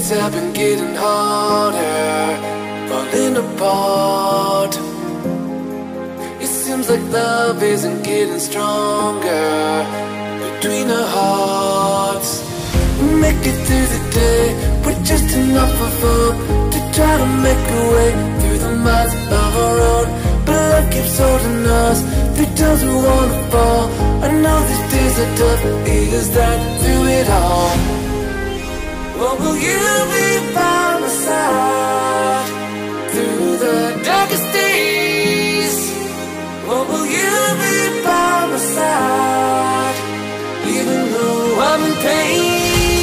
days have been getting harder, falling apart. It seems like love isn't getting stronger between our hearts. We make it through the day with just enough of hope to try to make a way through the miles of our road. But love keeps holding us through times we wanna fall. I know these days are tough, is that through it all? What will you be by my side through the darkest days? What will you be by my side even though I'm in pain?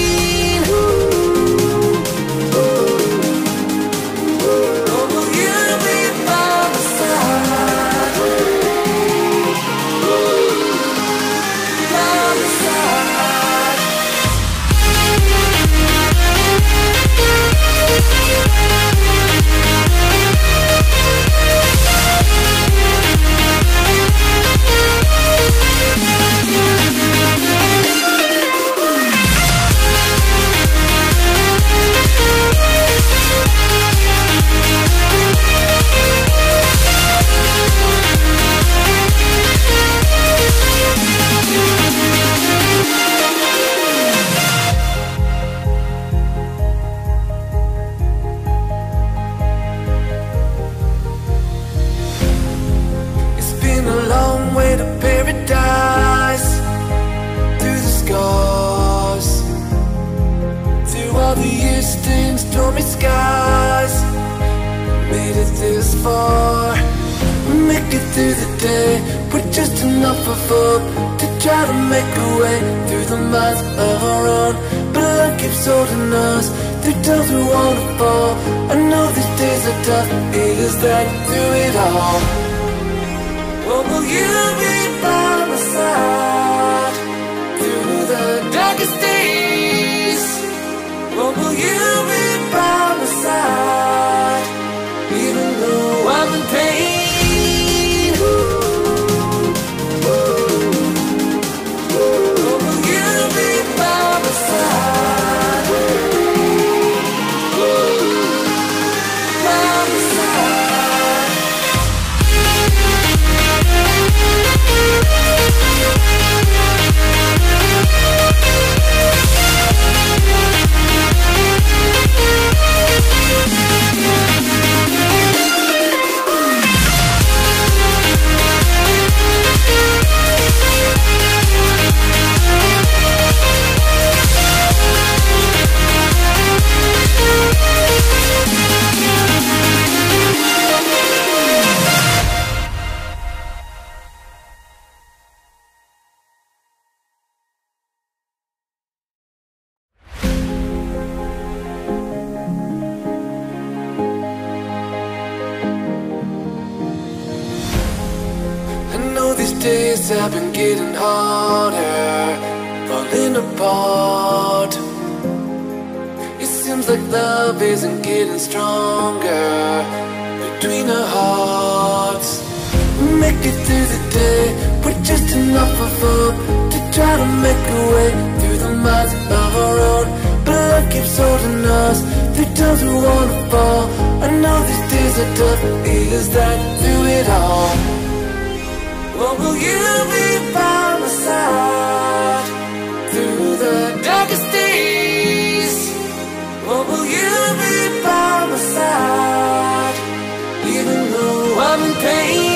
Through the day with just enough of hope to try to make a way through the miles of our own. But love keeps holding us through times we wanna fall. I know these days are tough, is that through it all? What will you be by my side through the darkest days? What will you be by my side even though I'm in pain? Days have been getting harder, falling apart. It seems like love isn't getting stronger between our hearts. We make it through the day with just enough of hope to try to make a way through the miles of our road. But love keeps holding us through times we wanna fall. I know these days are tough, is that through it all? What will you be by my side through the darkest days? What will you be by my side even though I'm in pain?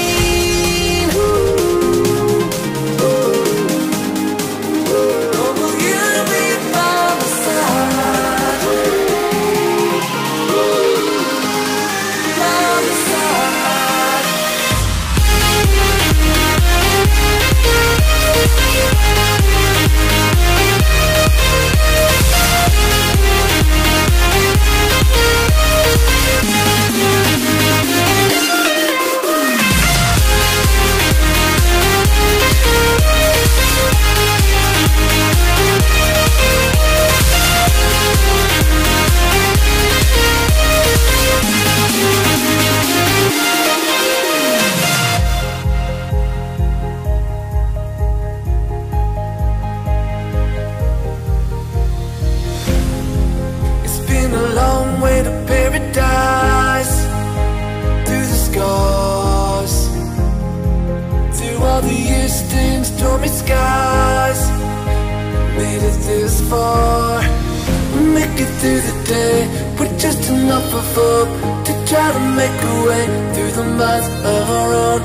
the years stain stormy skies. Made it this far, make it through the day with just enough of hope to try to make a way through the miles of our own